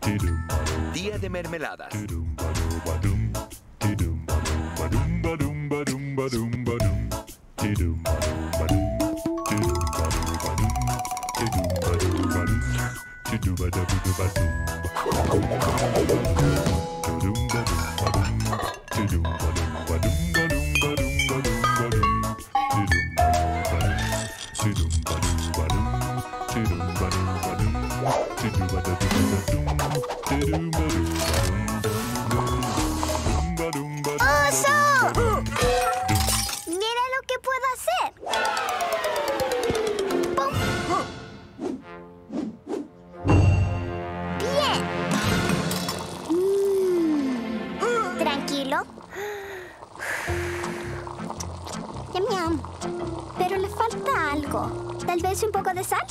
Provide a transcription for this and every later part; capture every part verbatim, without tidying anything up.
Día de mermeladas. ¡Oso! ¡Mira lo que puedo hacer! ¡Pum! ¡Bien! Mm. ¿Tranquilo? Yam, yam. Pero le falta algo. ¿Tal vez un poco de sal?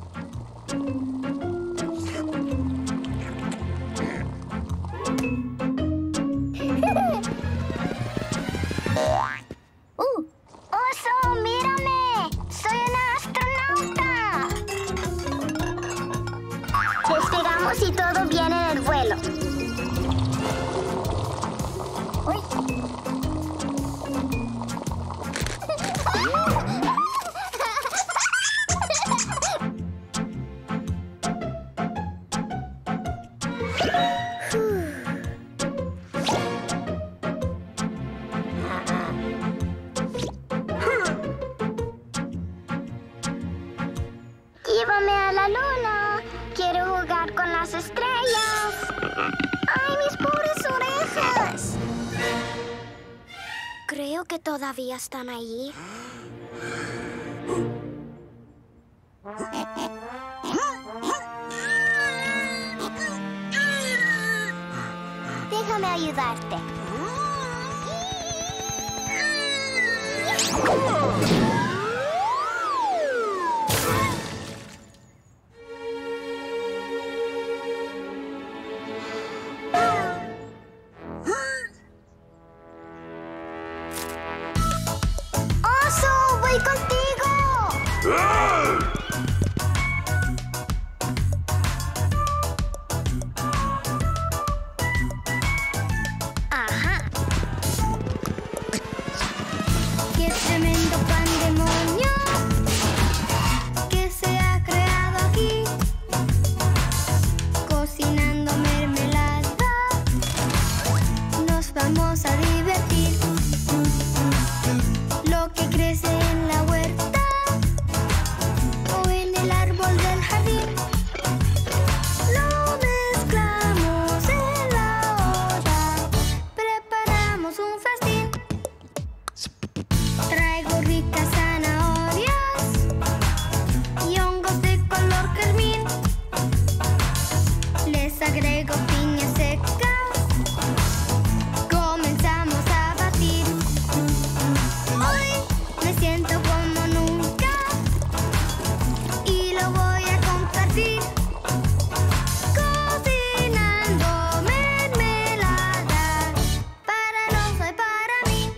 ¡Uh! ¡Oso, mírame! ¡Soy una astronauta! Despegamos y todo viene en el vuelo. ¡Uy! Llévame a la luna. Quiero jugar con las estrellas. ¡Ay, mis pobres orejas! Creo que todavía están allí. Déjame ayudarte. ¡Oso! ¡Voy contigo! Ajá. ¡Qué tremendo pandemonio que se ha creado aquí! Cocinando mermelada, nos vamos a divertir. Lo que crece en la huerta o en el árbol del jardín, lo mezclamos en la olla, preparamos un festín. Traigo ricas zanahorias y hongos de color carmín. Les agrego piña seca. Comenzamos a batir. Hoy me siento como nunca y lo voy a compartir. Cocinando mermelada para el oso y para mí.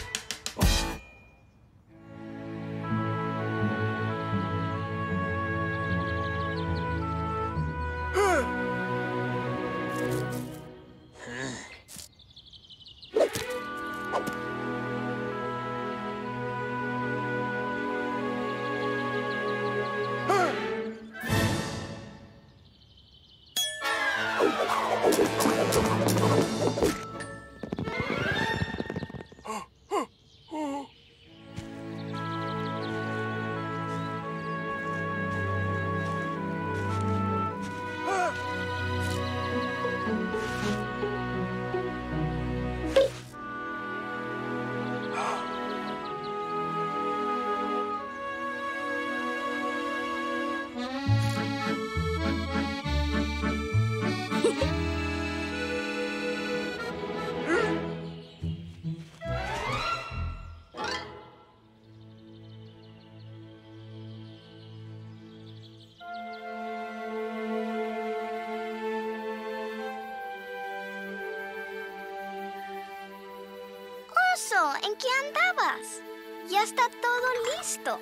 Oso, ¿en qué andabas? Ya está todo listo.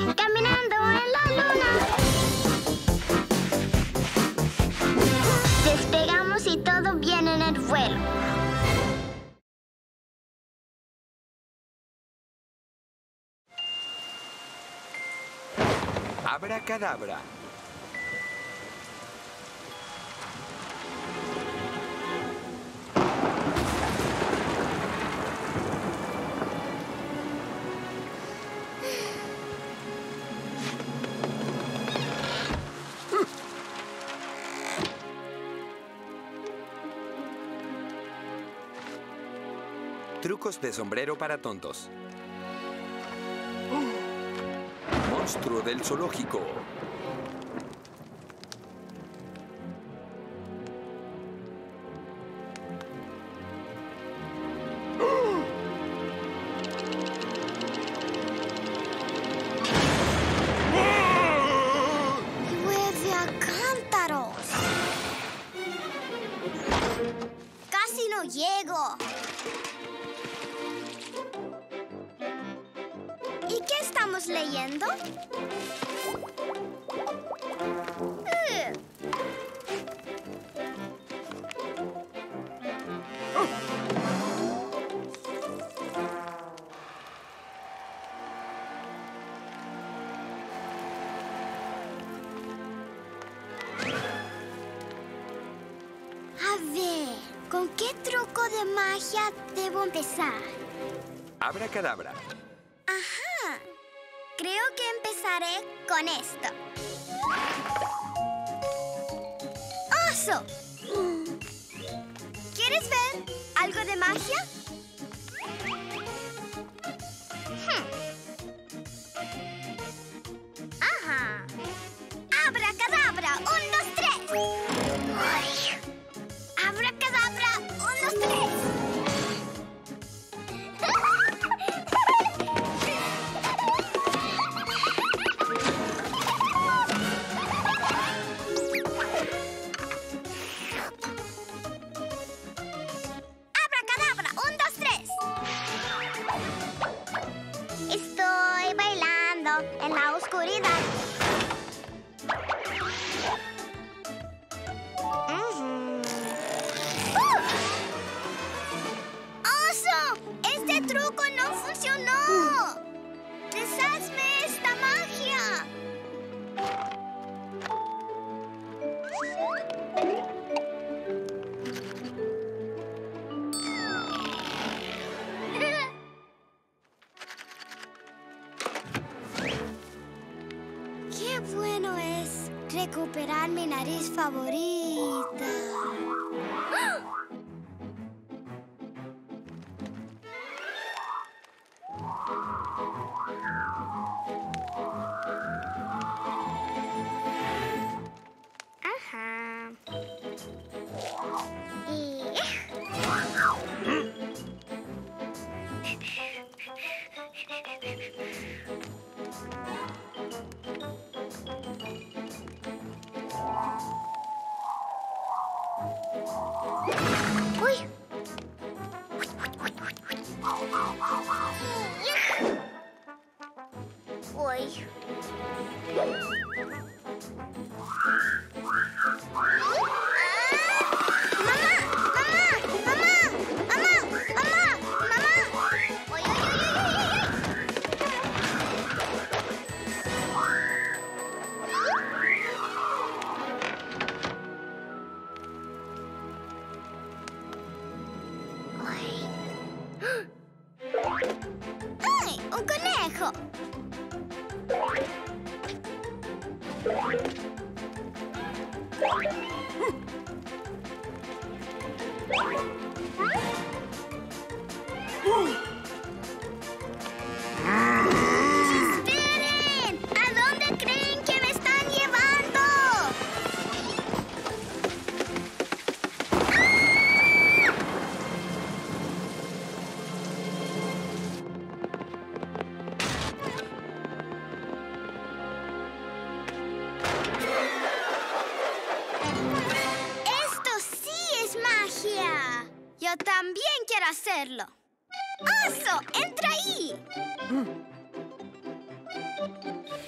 caminando en la luna. Despegamos y todo viene en el vuelo. Abracadabra. Trucos de sombrero para tontos. Monstruo del zoológico. Huele a cántaros. Casi no llego. ¿Y qué estamos leyendo? Uh. A ver, ¿con qué truco de magia debo empezar? Abracadabra. Ajá. Creo que empezaré con esto. ¡Oso! ¿Quieres ver algo de magia? Hmm. Ajá. Abracadabra, un, dos, tres. Ay. Abracadabra, un, dos, tres. Estoy bailando en la oscuridad. Uh-huh. ¡Uh! ¡Oso! ¡Este truco no funcionó! ¡Deshazme esta magia! ¡Qué bueno es recuperar mi nariz favorita! ¡Ah! Ajá. Y... ¡Uy! Uy. ¡Ay! ¡Un conejo! ¡Esperen! ¿A dónde creen que me están llevando? Yo también quiero hacerlo. ¡Oso! ¡Entra ahí!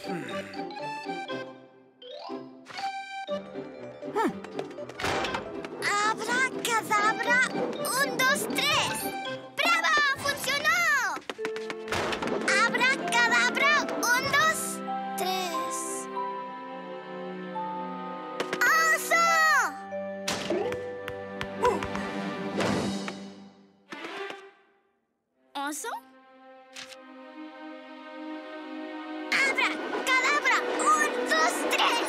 Un, dos, tres. ¡Bravo! ¡Funcionó! Abracadabra. Un, dos, tres. ¡Oso! ¿Oso? ¡Abracadabra! Un, dos, tres.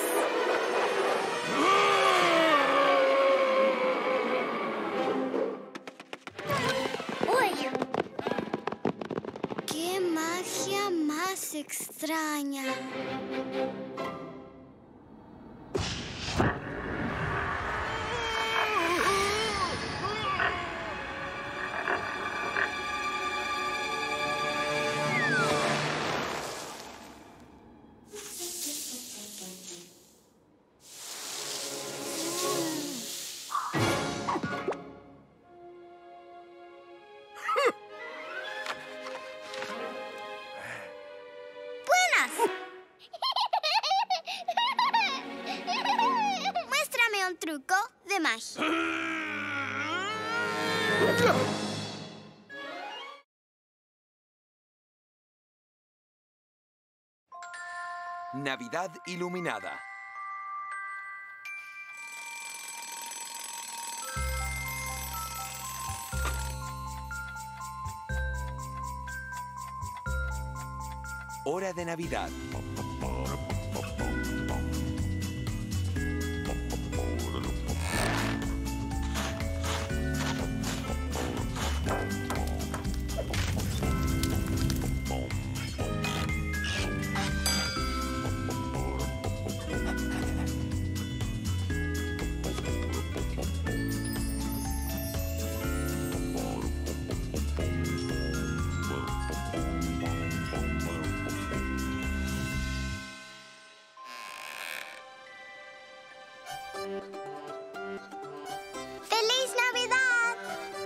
¡Uy! ¡Qué magia más extraña! Muéstrame un truco de magia. Navidad iluminada. Hora de Navidad. ¡Feliz Navidad!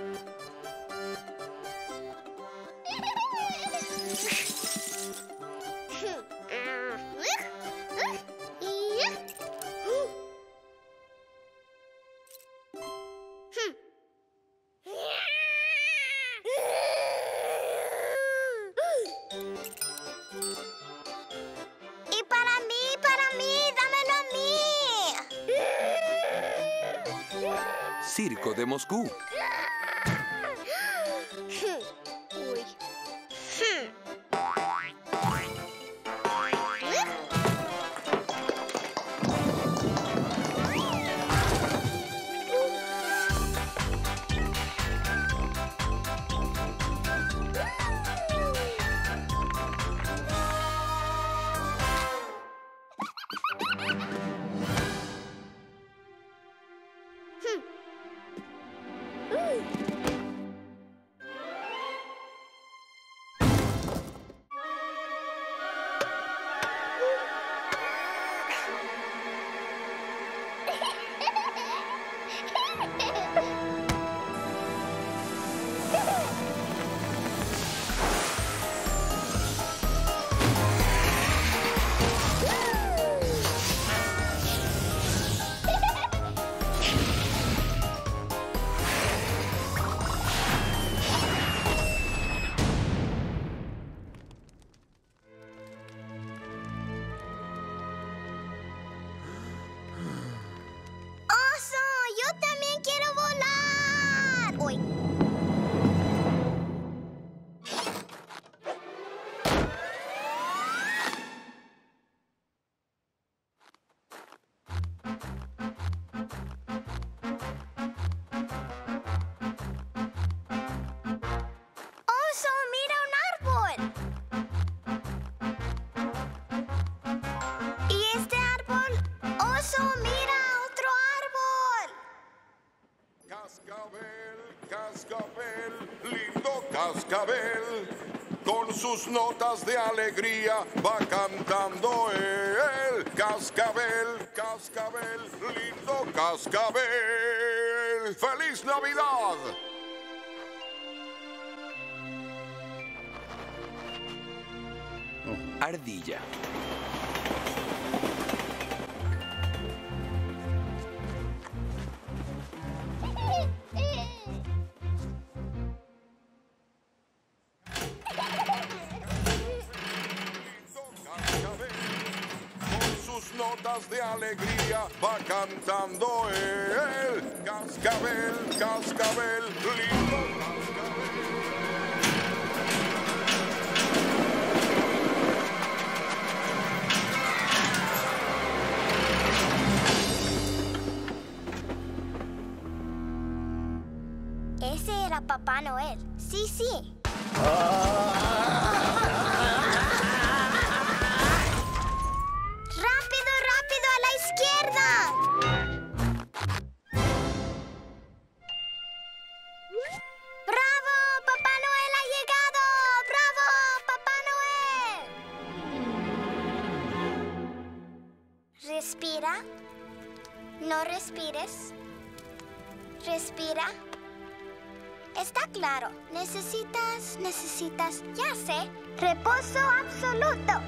Y para mí, para mí, dámelo a mí. Circo de Moscú. Uy. ¡Oso! ¡Yo también quiero volar! ¡Uy! ¡Oso! ¡Mira un árbol! ¿Y este árbol? ¡Oso! ¡Mira otro árbol! Cascabel, cascabel, lindo cascabel, con sus notas de alegría va cantando él. Cascabel, cascabel, lindo cascabel. ¡Feliz Navidad! Ardilla. notas de alegría va cantando él. Cascabel, cascabel, lindo cascabel. Ese era Papá Noel. Sí, sí. ¡Rápido, rápido, a la izquierda! ¡Bravo! ¡Papá Noel ha llegado! ¡Bravo! ¡Papá Noel! Respira. No respires. Respira. Está claro. Necesitas, necesitas, ya sé, reposo absoluto.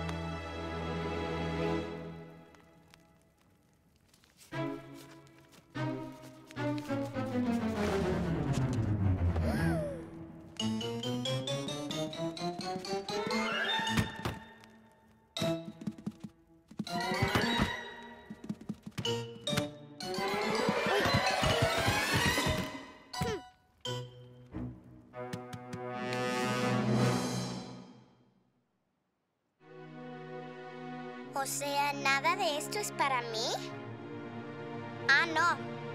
O sea, ¿nada de esto es para mí? Ah, no.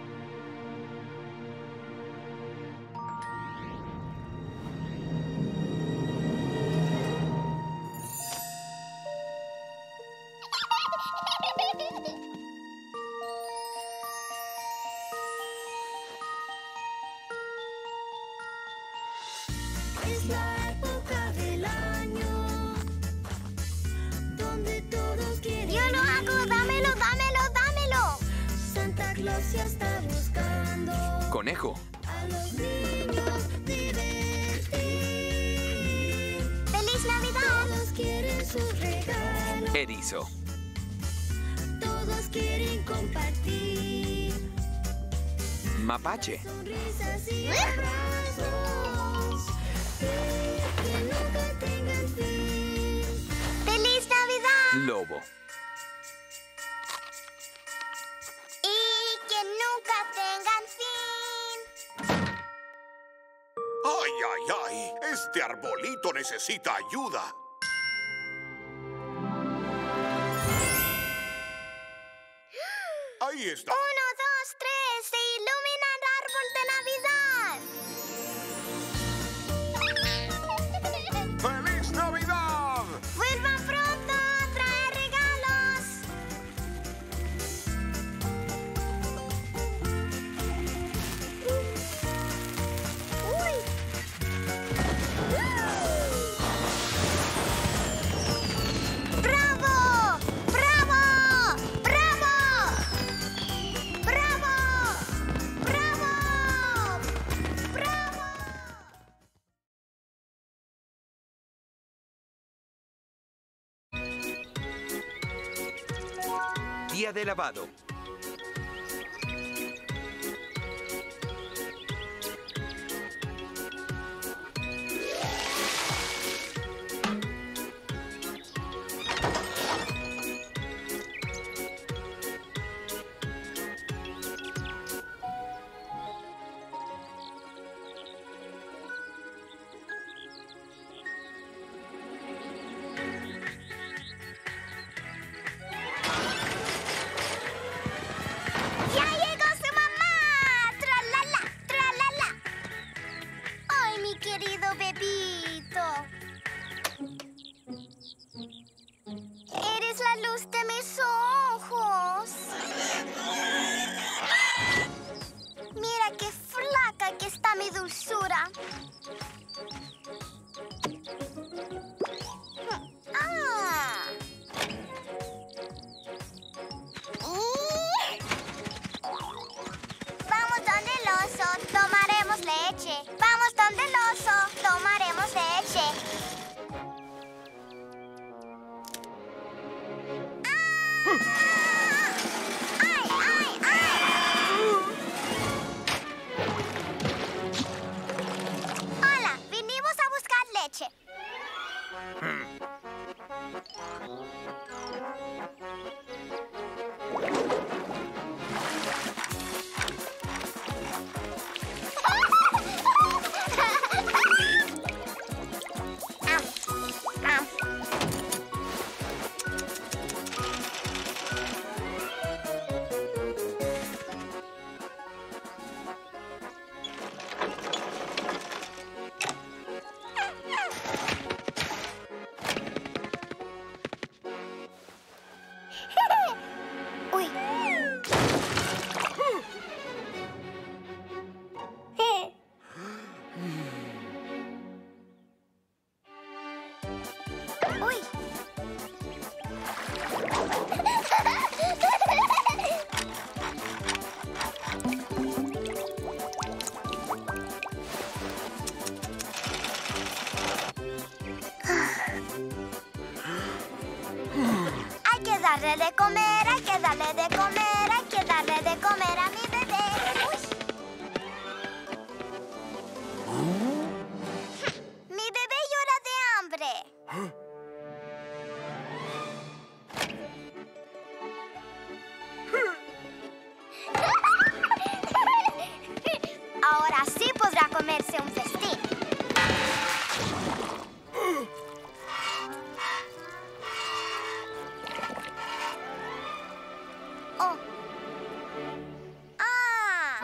Es la época del año donde todos quieren. Yo lo hago, dámelo, dámelo, dámelo. Santa Claus ya está buscando Conejo. a los niños divertir. ¡Feliz Navidad! Todos quieren sus regalos, Erizo. todos quieren compartir Mapache. sonrisas y abrazos que nunca tengan fin. ¡Feliz Navidad! Lobo. Y que nunca tengan fin. ¡Ay, ay, ay! Este arbolito necesita ayuda. Ahí está. Uno, dos, tres, se ilumina el árbol de Navidad. ¡Feliz Navidad! Vuelvan pronto a traer regalos. Uy. ¡Bravo! ¡Bravo! ¡Bravo! ¡Bravo! ¡Bravo! ¡Bravo! Día de lavado. darle de comer, hay que darle de comer, hay que darle de comer a mi bebé. Uy. Mi bebé llora de hambre. Ahora sí podrá comerse un festín. Oh. Ah.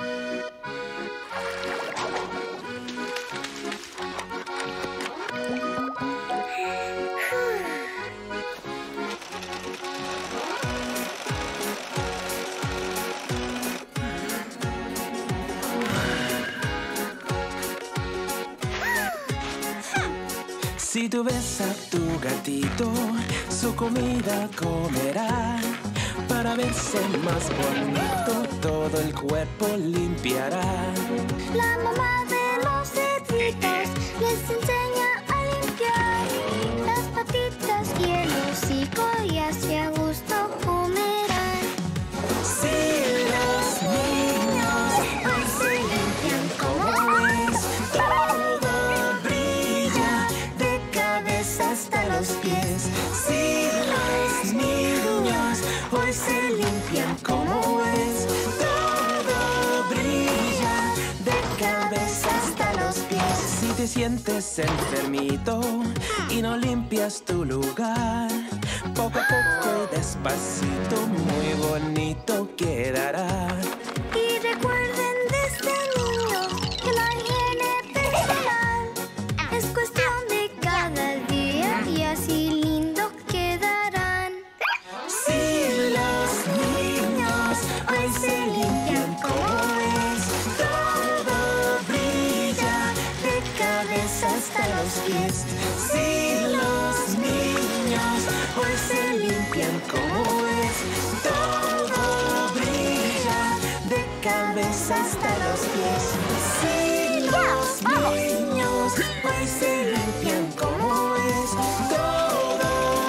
Si tú ves a tu gatito, su comida comerá. Para verse más bonito, todo el cuerpo limpiará. La mamá de los cerditos les enseña a limpiar las patitas y el hocico y así a gusto comerán. Si los niños hoy se limpian como es, todo brilla de cabeza hasta los pies. Si los niños hoy se limpian como es, todo brilla de cabeza hasta los pies. Si te sientes enfermito y no limpias tu lugar, poco a poco y despacito muy bonito quedará. Y recuerden desde niños que la higiene personal es cuestión de cada día y así lindo quedarán. Si los niños hoy se limpian como es, todo brilla de cabeza hasta los pies. Si los niños hoy se limpian como es, todo brilla de cabeza hasta los pies. Si los niños hoy se limpian como es, todo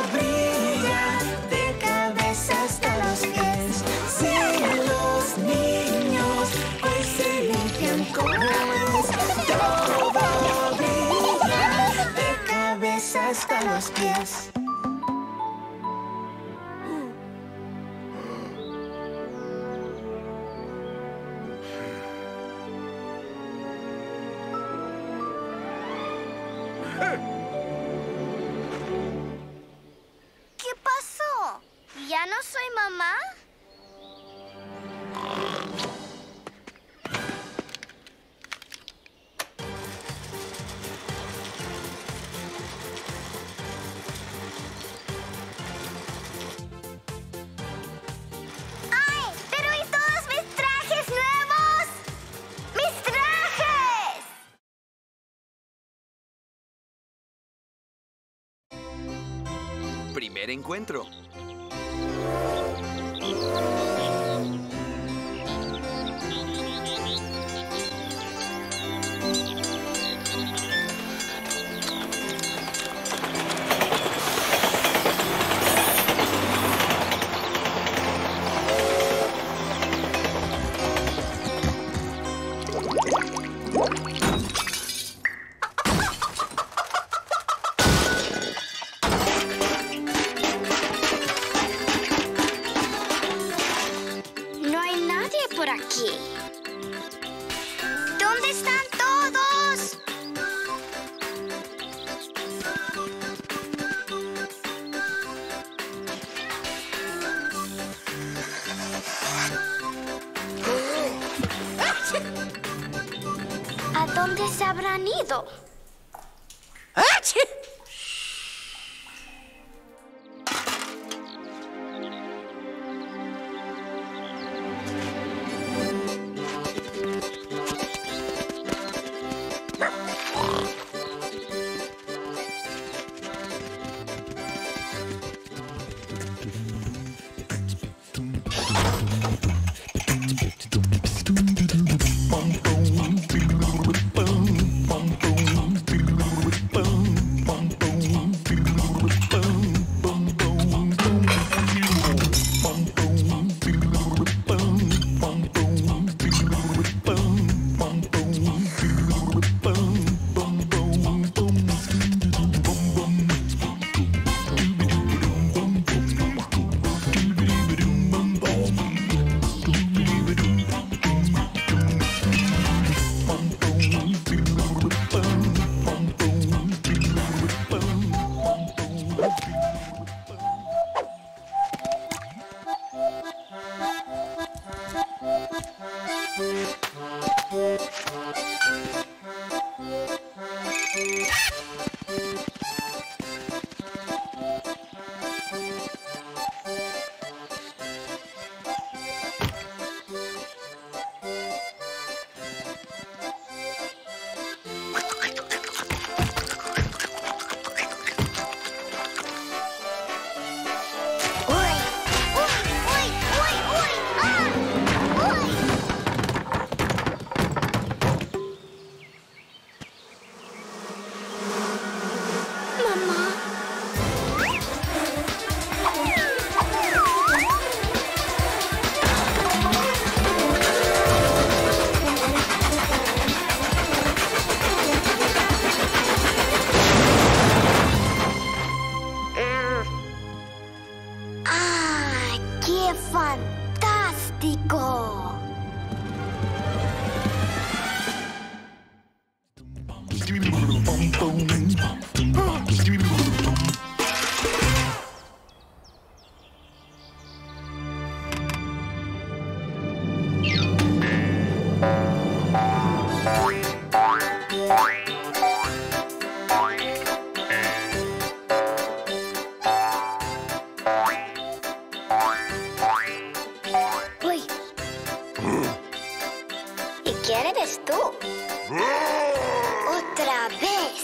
brilla de cabeza hasta los pies. Si los niños hoy se limpian como es, todo brilla de cabeza hasta los pies. ¿Qué pasó? ¿Ya no soy mamá? ¡Ay! ¡Pero y todos mis trajes nuevos! ¡Mis trajes! Primer encuentro. No hay nadie por aquí. ¿Dónde están todos? ¿A dónde se habrán ido? ¡Qué fantástico! Uy. ¿Y quién eres tú? ¡Otra vez!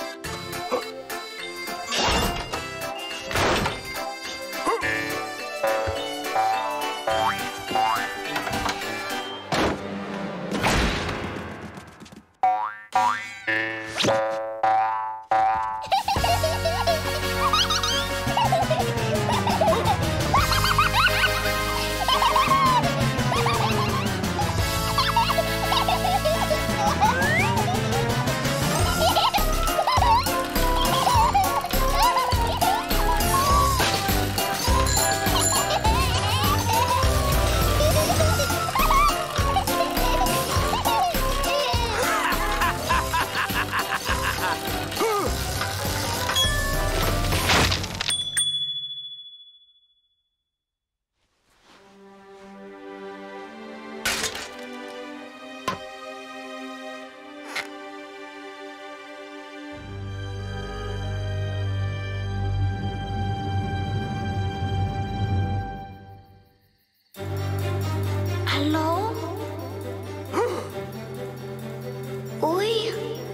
¿Aló? Uy.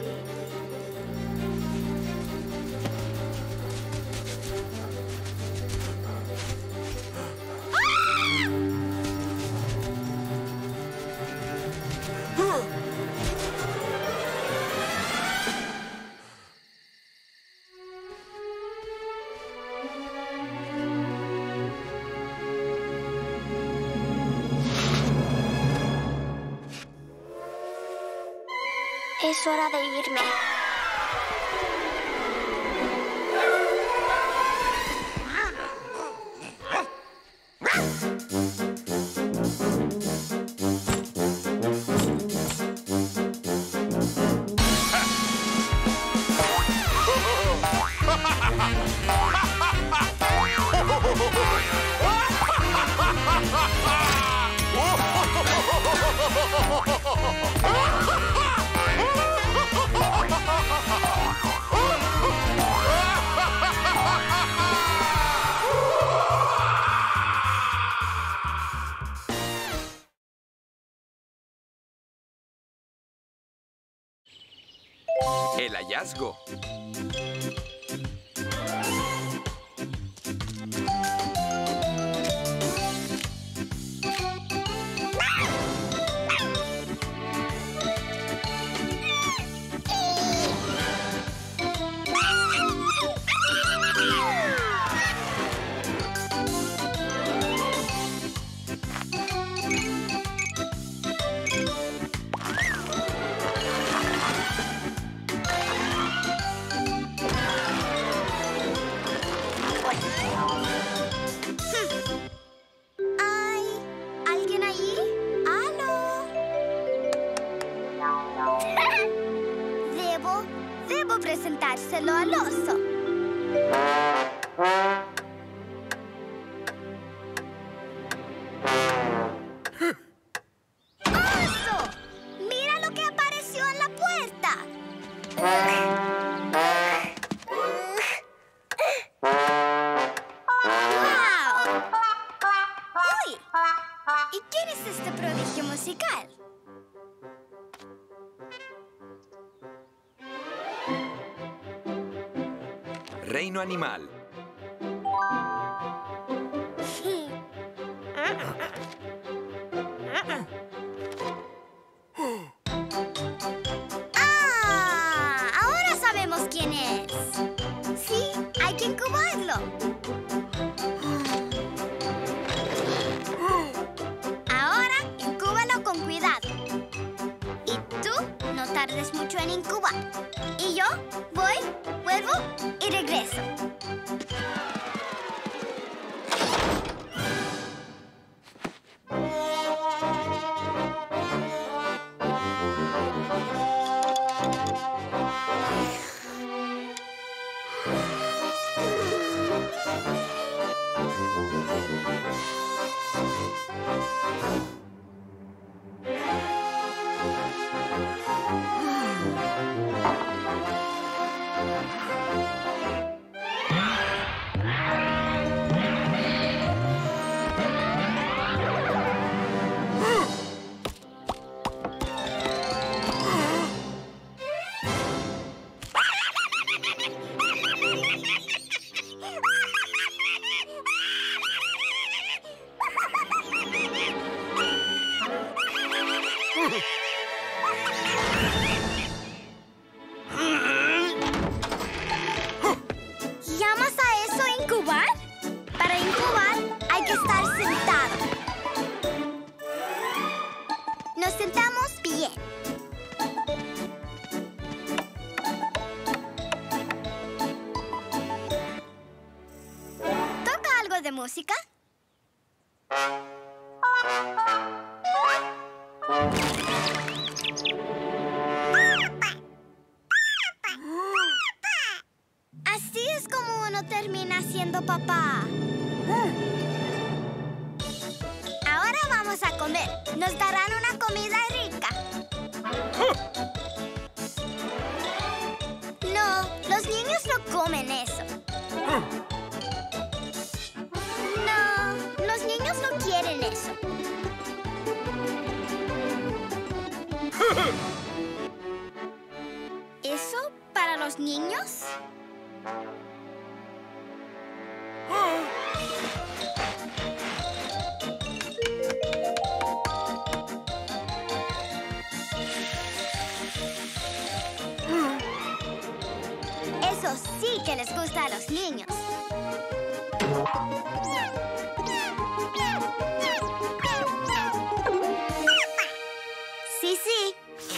Es hora de irme. El hallazgo. ¿Hay alguien allí? ¡Aló! Debo, debo presentárselo al oso. ¡Oso! ¡Mira lo que apareció en la puerta! ¡Guau! ¡Uy! ¿Y quién es este prodigio musical? Reino animal. ¡Ah! Ahora sabemos quién es. Sí, hay que incubarlo. Ahora, incúbalo con cuidado. Y tú no tardes mucho en incubar. Y yo voy, vuelvo y regreso. que estar sentado. Nos sentamos bien. ¿Toca algo de música? Así es como uno termina siendo papá. Ahora vamos a comer. Nos darán una comida rica. No, los niños no comen eso. No, los niños no quieren eso. ¿Eso para los niños? Eso sí que les gusta a los niños. Sí, sí.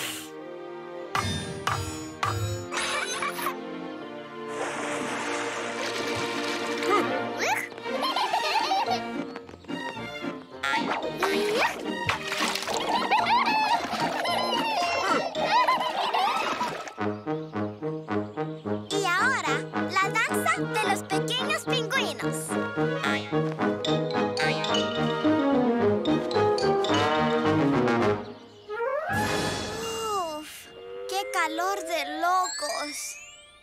Y ahora, la danza de los pequeños pingüinos. Uf, qué calor de locos.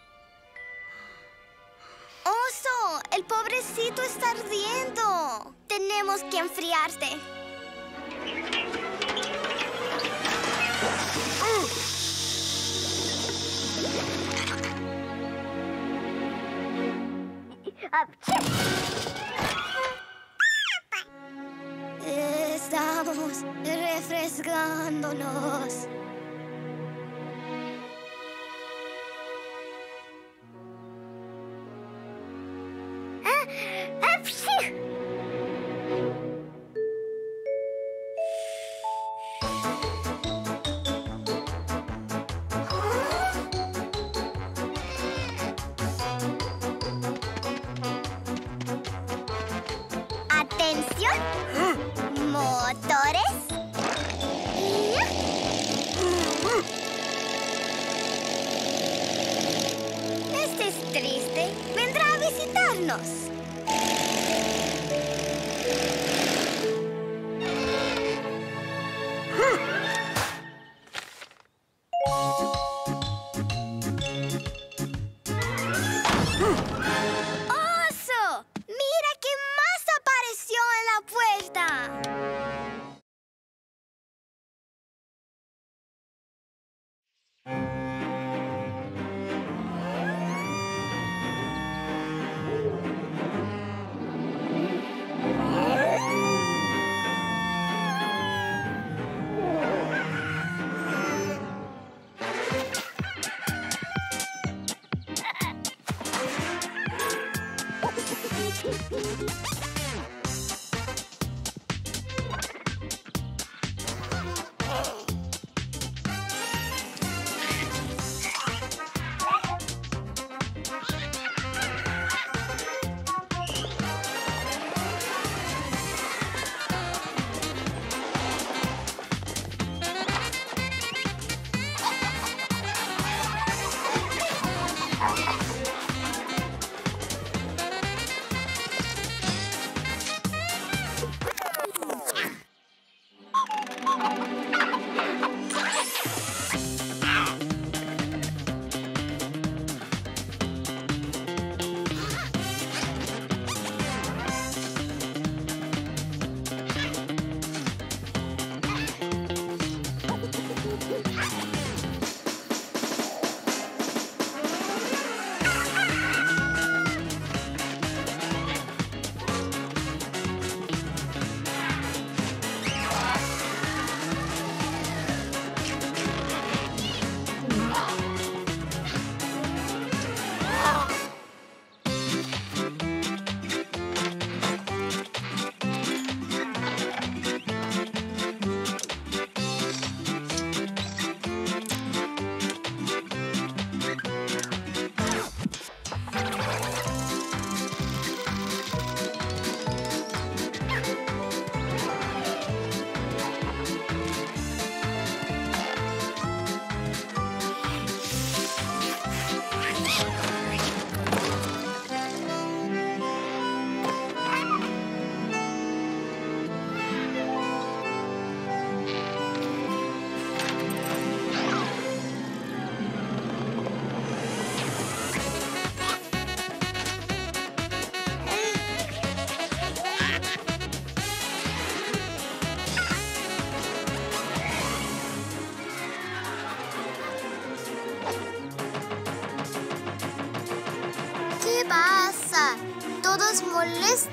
¡Oso! ¡El pobrecito está ardiendo! Tenemos que enfriarte. Estamos refrescándonos. Atención, motores. Este es triste. Vendrá a visitarnos. ¡Oso! ¡Mira qué más apareció en la puerta!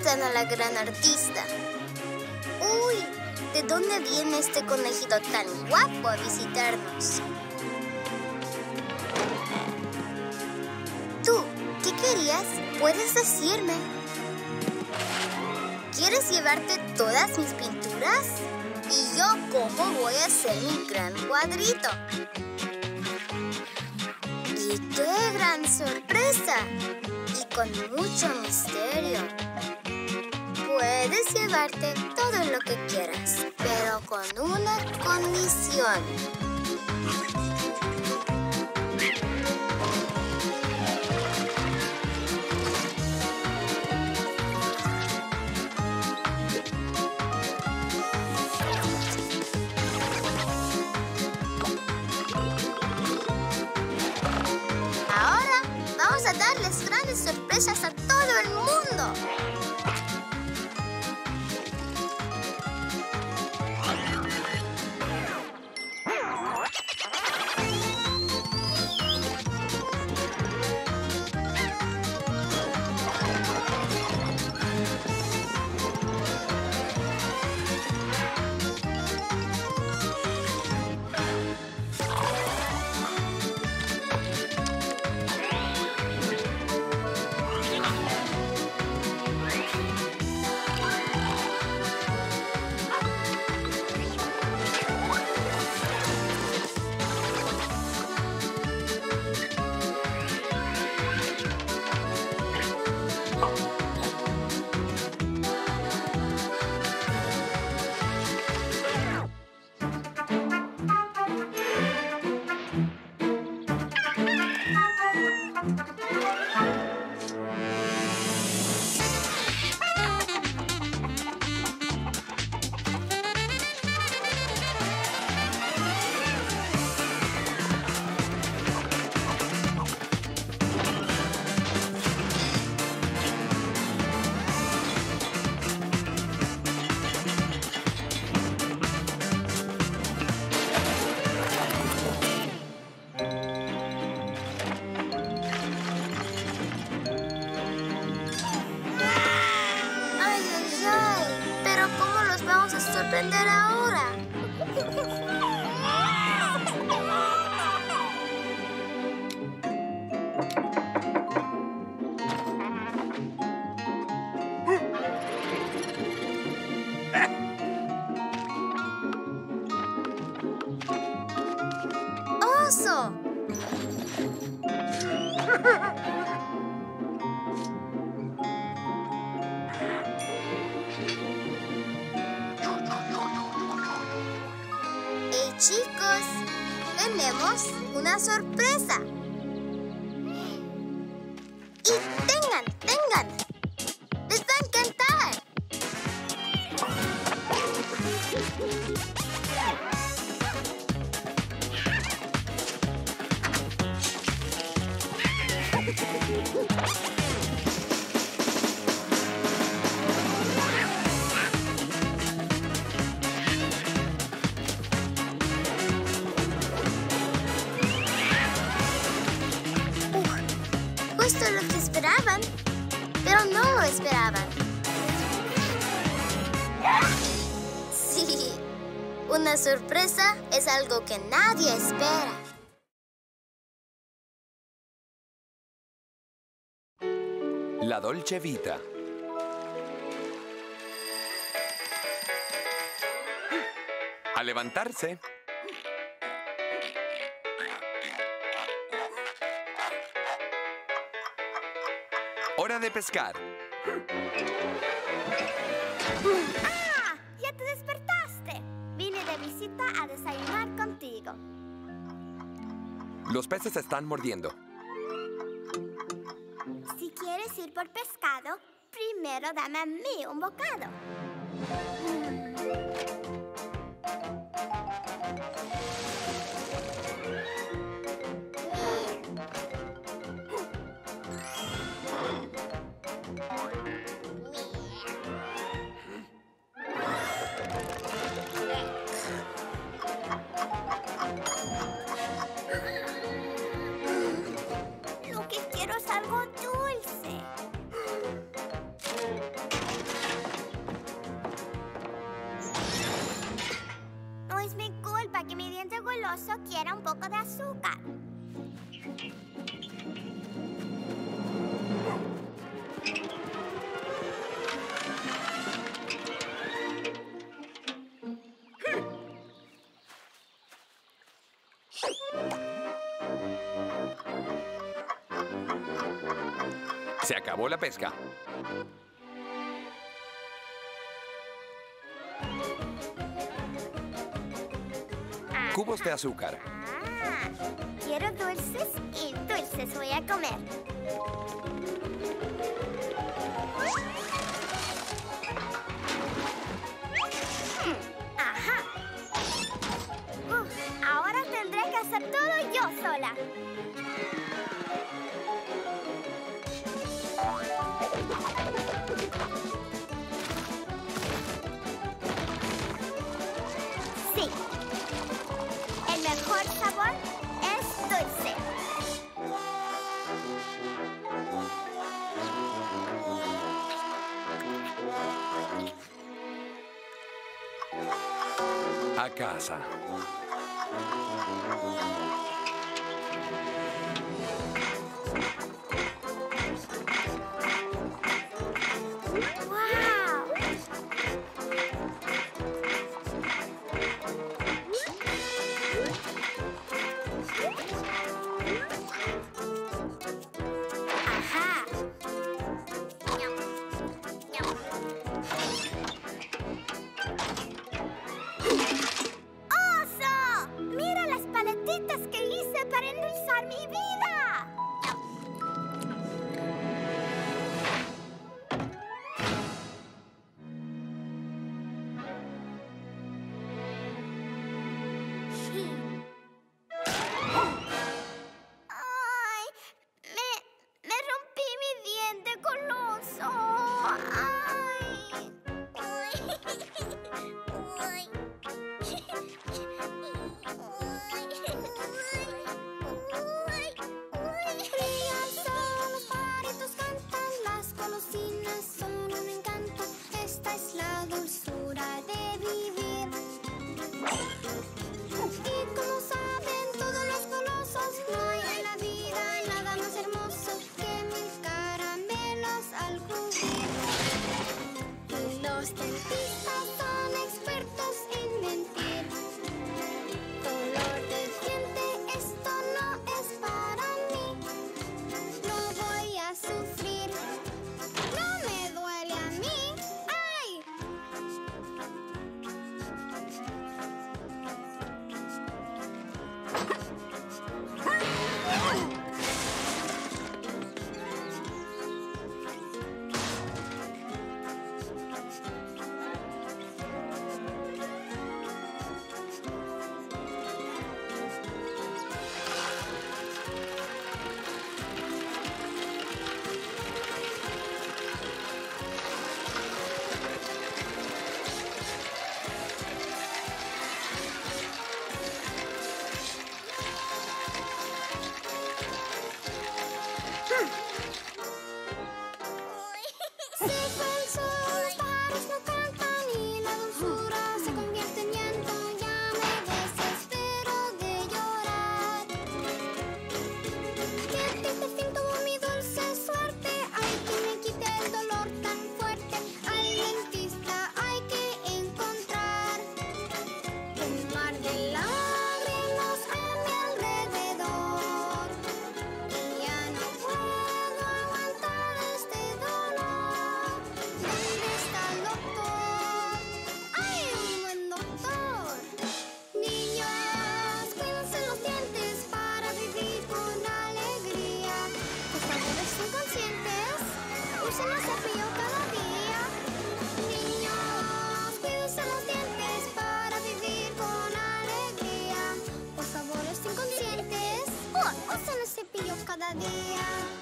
presentan a la gran artista. Uy, ¿de dónde viene este conejito tan guapo a visitarnos? Tú, ¿qué querías? ¿Puedes decirme? ¿Quieres llevarte todas mis pinturas? ¿Y yo cómo voy a hacer mi gran cuadrito? ¡Y qué gran sorpresa! Y con mucho misterio. Puedes llevarte todo lo que quieras, pero con una condición. Ahora vamos a darles grandes sorpresas a todo el mundo. Sorprender ahora. ¡Oso! Chicos, tenemos una sorpresa. Y tengan, tengan. Les va a encantar. Justo lo que esperaban, pero no lo esperaban. Sí, una sorpresa es algo que nadie espera. La Dolce Vita. A levantarse. Hora de pescar. ¡Ah! ¡Ya te despertaste! Vine de visita a desayunar contigo. Los peces se están mordiendo. Si quieres ir por pescado, primero dame a mí un bocado. Lo que quiero es algo dulce. oso quiera un poco de azúcar. Se acabó la pesca. Cubos de azúcar. Ah, quiero dulces y dulces voy a comer. Ajá. Uf, ahora tendré que hacer todo yo sola. Sí. El mejor sabor es dulce. A casa. ¡Wow! Ajá. Ñam, ñam. ¡Oso! ¡Mira las paletitas que hice para endulzar mi vida! ¡Ay! Me, me rompí mi diente coloso. ¡Ay! ¡Ay! Brillan solo los pajaritos, cantan, las golosinas son un encanto. Esta es la dulzura de vivir. Y como saben todos los golosos, no hay en la vida nada más hermoso que mil caramelos al crujir. Y los dentistas son expertos en mentir. Dolor de diente, esto no es para mí. No voy a sufrir. No me duele a mí. ¡Ay! Se fue el sol, los pájaros no cantan y la dulzura se convierte en llanto. Ya me desespero de llorar. Qué triste fin tuvo mi dulce suerte. Hay que me quite el dolor tan fuerte. Al dentista hay que encontrar. Un mar de lágrimas a mi alrededor. Y ya no puedo aguantar este dolor. ¿Dónde está el doctor? ¡Ay, un buen doctor! Niños, cuídense los dientes para vivir con alegría. Por favor, ¿están conscientes? Usen el cepillo cada día. Niños, cuídense los dientes para vivir con alegría. Por favor, ¿están conscientes? Oh, usen el cepillo cada día.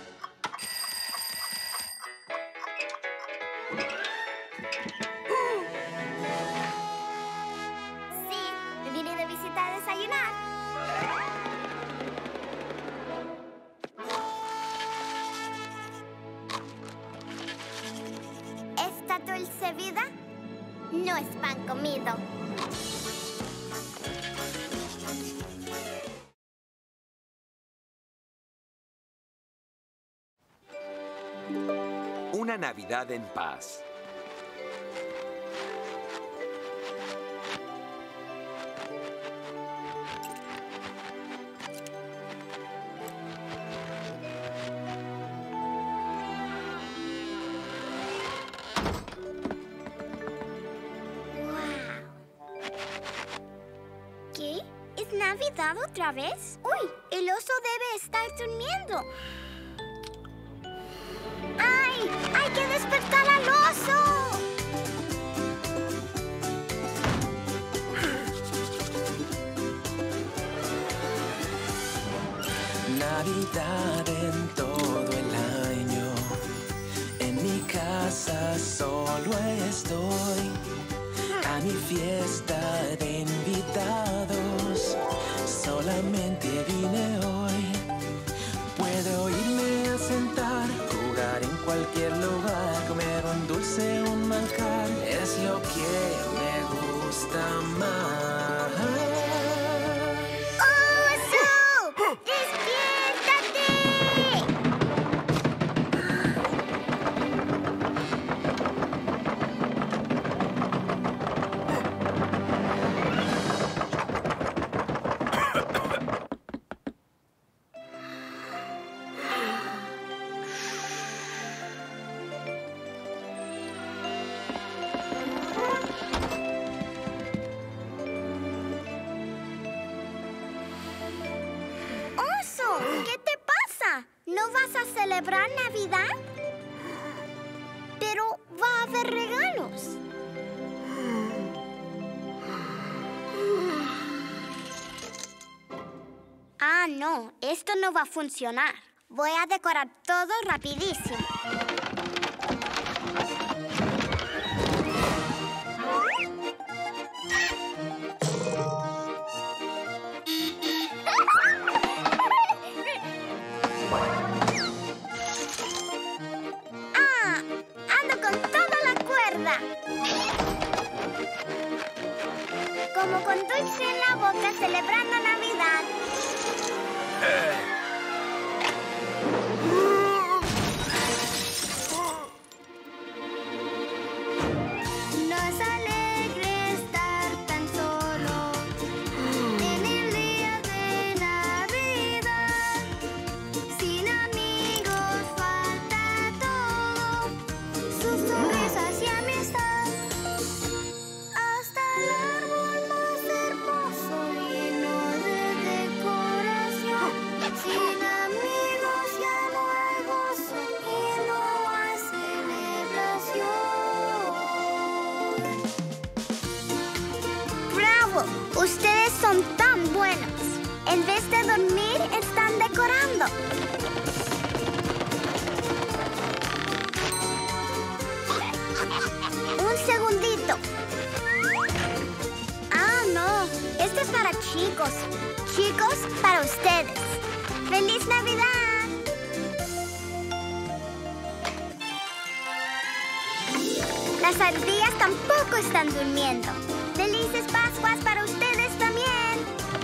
Sí, me vine de visita a desayunar. Esta dulce vida no es pan comido. Navidad en paz. ¿Qué? ¿Es Navidad otra vez? ¡Uy! El oso debe estar durmiendo. ¡Ay! ¡Hay que despertar al oso! Navidad en todo el año. En mi casa solo estoy. A mi fiesta de invitados solamente vine hoy. Puedo irme a sentar, jugar en cualquier lugar, comer un dulce, un manjar, es lo que me gusta más. ¡Oso! ¡Despiértate! ¿Qué te pasa? ¿No vas a celebrar Navidad? Pero va a haber regalos. Ah, no. Esto no va a funcionar. Voy a decorar todo rapidísimo. Como con dulce en la boca celebrando Navidad. No es alegre estar tan solo en el día de Navidad. Sin amigos falta todo, sus sonrisas y amistad. Hasta el árbol más hermoso lleno de decoración. Sin amigos ya no hay gozo y no hay celebración. ¡Bravo! Ustedes son tan buenos. En vez de dormir, están decorando. Un segundito. Ah, no. Esto es para chicos. Chicos, para ustedes. ¡Feliz Navidad! Las ardillas tampoco están durmiendo. ¡Felices Pascuas para ustedes también!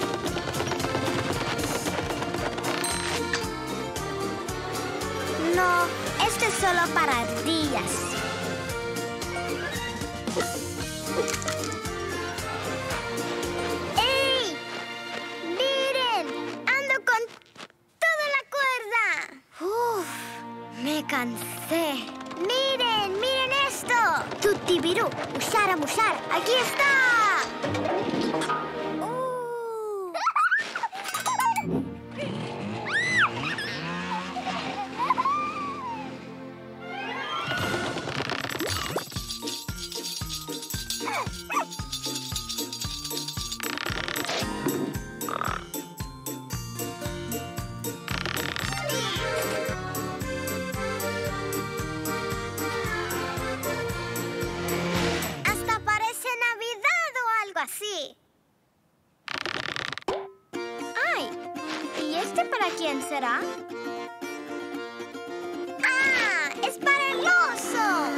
No, esto es solo para ardillas. ¡Ey! ¡Miren! ¡Ando con toda la cuerda! ¡Uf! Me cansé. ¡Miren! ¡Miren esto! ¡Tutibirú! ¡Ushara, mushar! ¡Aquí está! Uh. Hasta parece Navidad o algo así. ¡Ay! ¿Y este para quién será? ¡Ah! ¡Es para el oso!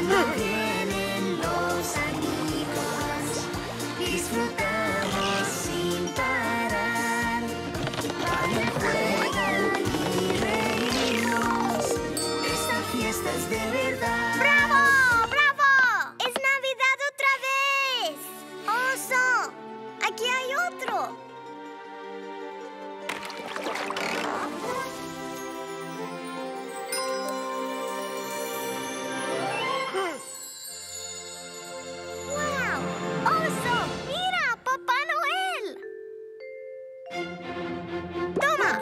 Vienen los amigos, disfrutamos sin parar. Vayan, juegan y reímos. Esta fiesta es de verdad. ¡Bravo! ¡Bravo! ¡Es Navidad otra vez! ¡Oso! ¡Aquí hay otro! ¡Wow! ¡Oso! ¡Mira! ¡Papá Noel! ¡Toma!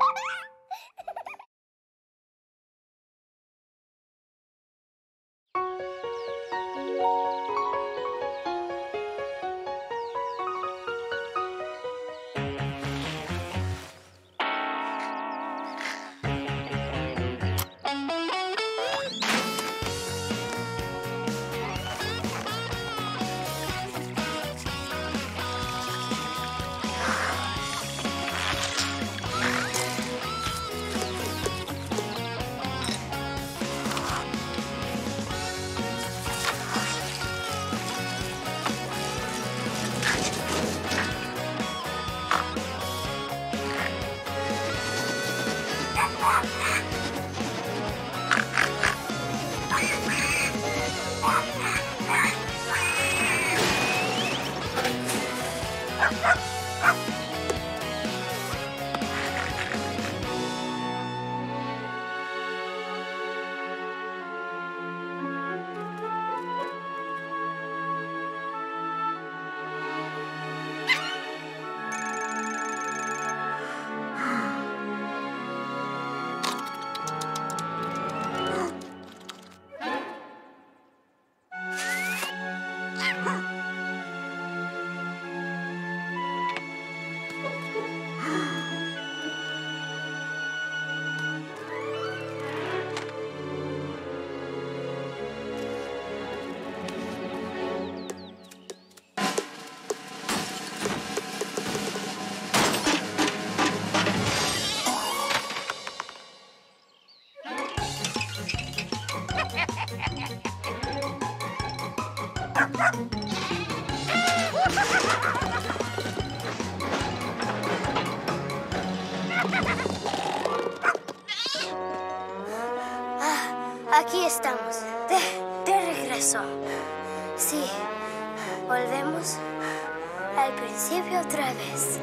Aquí estamos, de, de regreso. Sí, volvemos al principio otra vez.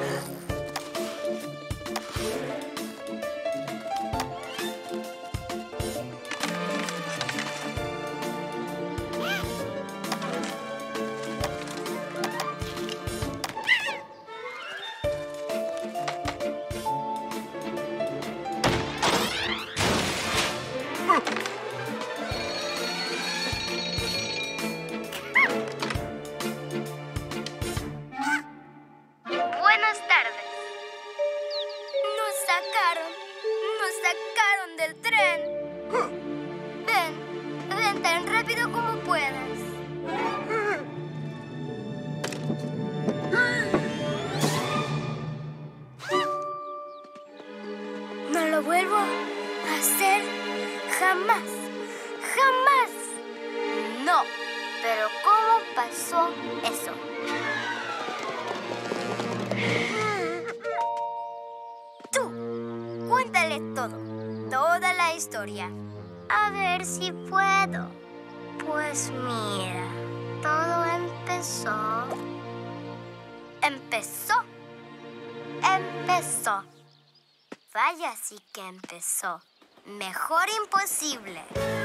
Buenas tardes. Nos sacaron, nos sacaron del tren. Ven, ven tan rápido como puedas. No lo vuelvo a hacer jamás, jamás. No, pero ¿cómo pasó eso? Tú, cuéntale todo, toda la historia. A ver si puedo. Pues mira, todo empezó. Empezó. Empezó. Vaya, sí que empezó. Mejor imposible.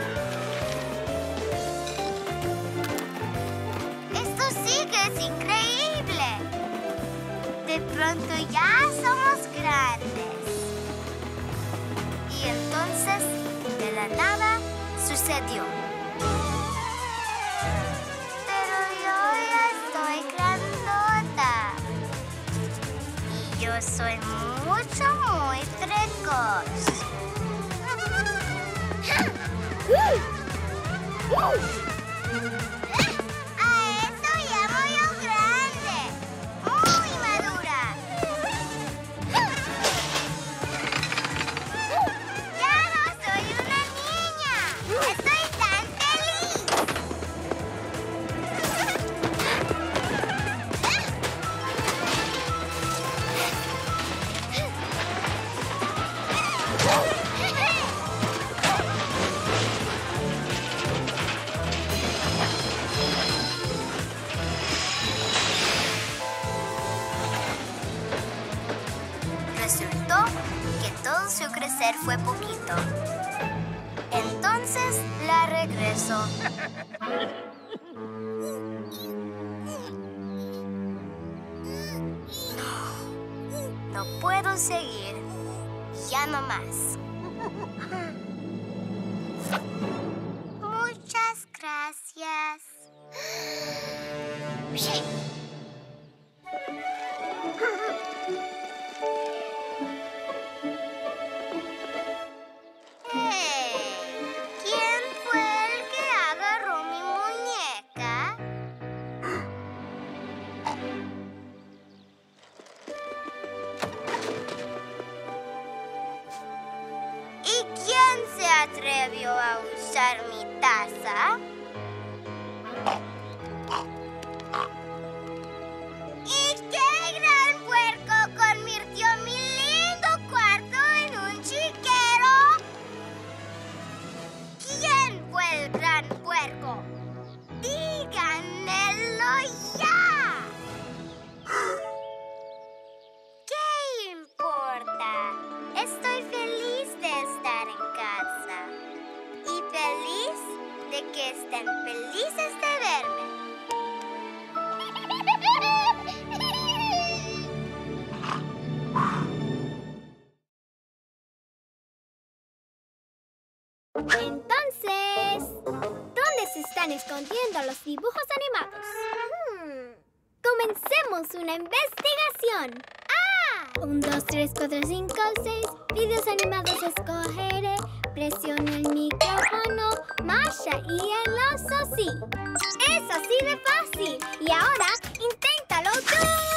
Esto sí que es increíble. De pronto ya somos grandes. Y entonces, de la nada, sucedió. Pero yo ya estoy grandota. Y yo soy mucho, muy precoz. A eso llamo yo grande. Muy madura. Ya no soy una niña. Estoy tan feliz. crecer fue poquito. Entonces la regreso. No puedo seguir. Ya no más. Muchas gracias. Hey, ¿quién fue el que agarró mi muñeca? ¿Y quién se atrevió a usar mi taza? ¿Y qué gran puerco convirtió mi lindo cuarto en un chiquero? ¿Quién fue el gran puerco? ¡Díganmelo ya! ¿Qué importa? Estoy feliz de estar en casa. Y feliz de que estén felices de verme. Entonces, ¿dónde se están escondiendo los dibujos animados? Hmm, comencemos una investigación. ¡Ah! Un, dos, tres, cuatro, cinco, seis. Videos animados escogeré. Presiono el micrófono. Masha y el oso sí. Es así de fácil. Y ahora, inténtalo tú.